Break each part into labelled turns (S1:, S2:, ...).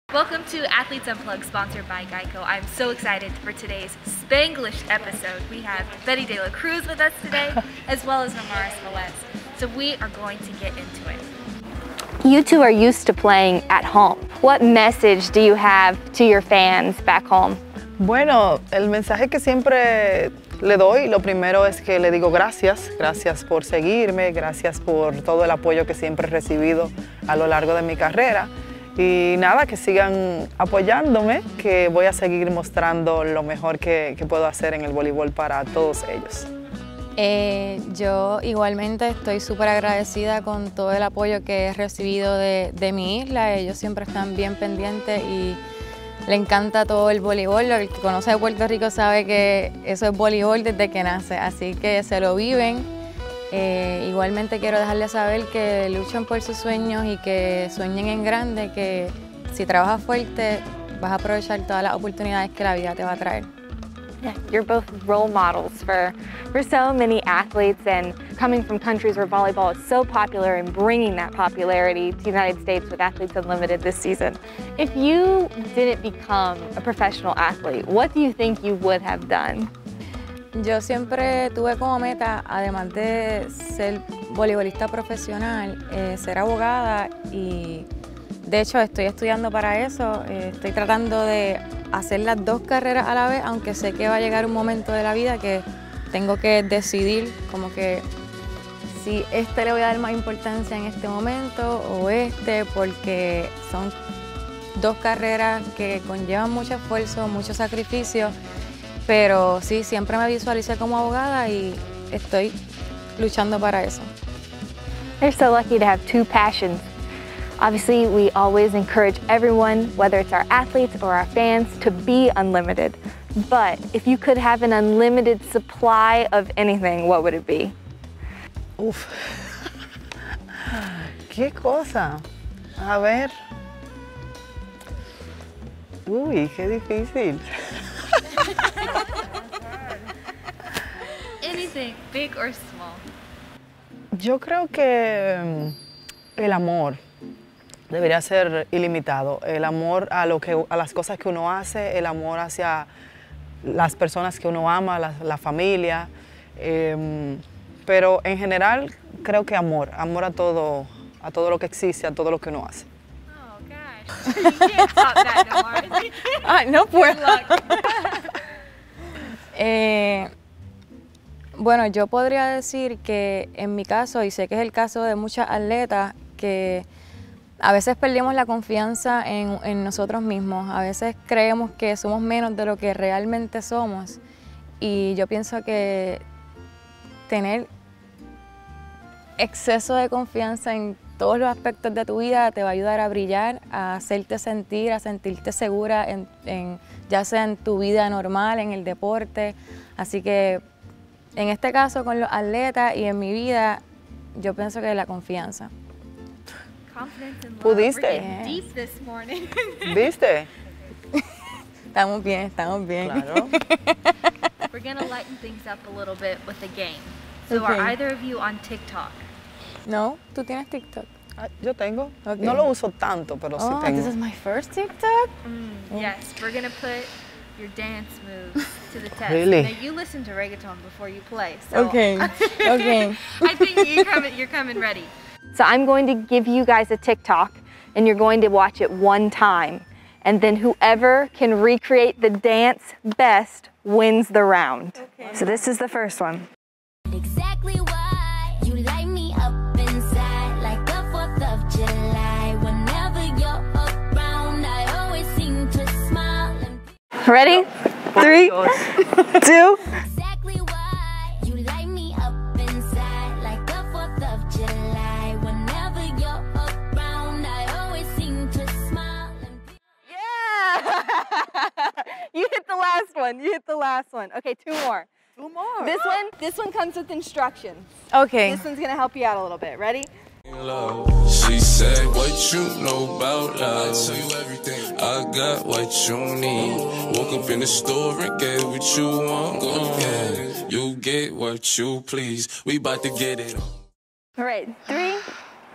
S1: Welcome to Athletes Unplugged, sponsored by Geico. I'm so excited for today's Spanglish episode. We have Bethania Cruz with us today, as well as Nomaris. So we are going to get into it.
S2: You two are used to playing at home. What message do you have to your fans back home?
S3: Bueno, el mensaje que siempre le doy, lo primero es que le digo gracias por seguirme, gracias por todo el apoyo que siempre he recibido a lo largo de mi carrera. Y nada, que sigan apoyándome, que voy a seguir mostrando lo mejor que puedo hacer en el voleibol para todos ellos.
S4: Yo igualmente estoy súper agradecida con todo el apoyo que he recibido de mi isla. Ellos siempre están bien pendientes y le encanta todo el voleibol. El que conoce de Puerto Rico sabe que eso es voleibol desde que nace, así que se lo viven. Igualmente quiero dejarles saber que luchen por sus sueños y que sueñen en grande, que si trabajas fuerte vas a aprovechar todas las oportunidades que la vida te va a traer.
S2: Yeah, you're both role models for so many athletes, and coming from countries where volleyball is so popular and bringing that popularity to the United States with Athletes Unlimited this season. If you didn't become a professional athlete, what do you think you would have done?
S4: Yo siempre tuve como meta, además de ser voleibolista profesional, ser abogada, y de hecho estoy estudiando para eso. Estoy tratando de hacer las dos carreras a la vez, aunque sé que va a llegar un momento de la vida que tengo que decidir como que si le voy a dar más importancia en este momento o porque son dos carreras que conllevan mucho esfuerzo, mucho sacrificio. Pero sí, siempre me visualicé como abogada y estoy luchando para eso.
S2: They're so lucky to have two passions. Obviously, we always encourage everyone, whether it's our athletes or our fans, to be unlimited. But if you could have an unlimited supply of anything, what would it be?
S3: Uf, qué cosa. A ver. Uy, qué difícil.
S1: Anything, big or small.
S3: Yo creo que el amor debería ser ilimitado. El amor a las cosas que uno hace, el amor hacia las personas que uno ama, la familia. Pero en general creo que amor a todo lo que existe, a todo lo que uno hace.
S1: Oh gosh, you can't top that, Nomaris.
S4: No puedo. Bueno, yo podría decir que en mi caso, y sé que es el caso de muchas atletas, que a veces perdemos la confianza en nosotros mismos, a veces creemos que somos menos de lo que realmente somos, y yo pienso que tener exceso de confianza en todos los aspectos de tu vida te va a ayudar a brillar, a hacerte sentir, a sentirte segura, ya sea en tu vida normal, en el deporte. Así que en este caso con los atletas y en mi vida, yo pienso que la confianza.
S3: ¿Pudiste?
S1: Deep this morning.
S3: ¿Viste?
S4: Estamos bien.
S3: Claro.
S1: We're gonna lighten things up a little bit with the game. So
S4: Okay.
S1: are either of you on TikTok?
S4: No, ¿tú tienes TikTok?
S3: Yo tengo.
S4: Okay.
S3: No lo uso tanto, pero sí
S4: Oh,
S3: tengo.
S4: this is my first TikTok?
S1: Yes, we're gonna put your dance moves to the test.
S3: Really?
S1: Now you listen to reggaeton before you play. So
S4: Okay.
S1: I think you're coming ready.
S2: So I'm going to give you guys a TikTok, and you're going to watch it one time. And then whoever can recreate the dance best wins the round. Okay. So this is the first one.
S5: Exactly why you light me up inside like the 4th of July. Whenever you're around, I always seem to smile.
S2: Ready? 3, 2.
S5: Exactly why you light me up inside like the 4th of July. Whenever you're around, I always seem to smile.
S2: Yeah! You hit the last one. Okay, 2 more.
S3: 2 more.
S2: This one comes with instructions.
S4: Okay.
S2: This one's gonna help you out a little bit. Ready?
S6: She said, what you know about love? I tell you everything. I got what you need. Woke up in the store and get what you want. Go ahead. You get what you please. We about to get it on.
S2: All right, 3,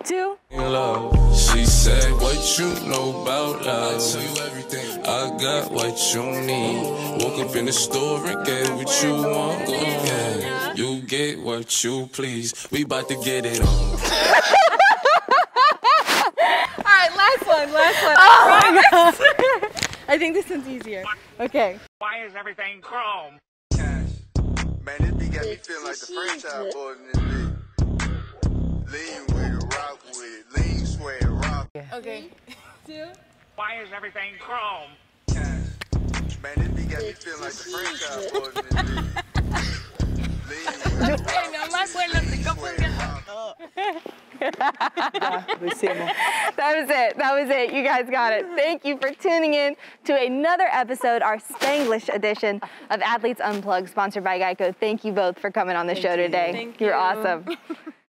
S2: 2.
S6: She said, what you know about love? I tell you everything. I got what you need. Woke up in the store and get what you want. Yeah. You get what you please. We about to get it on.
S1: All right, last one.
S2: Oh my God. I think this one's easier. Okay.
S7: Why is everything chrome?
S8: Man, this beat got me feeling like the franchise boys in this beat. Lean with it, rock with it, lean, swear, rock.
S1: Okay. 2.
S7: Why is everything chrome?
S8: Man, this beat got me feeling like the franchise boys in this beat. Lean with it, rock
S1: No me acuerdo, estoy confundida.
S2: That was it. You guys got it. Thank you for tuning in to another episode, our Spanglish edition of Athletes Unplugged, sponsored by Geico. Thank you both for coming on the show today.
S4: Thank
S2: You're
S4: you.
S2: awesome.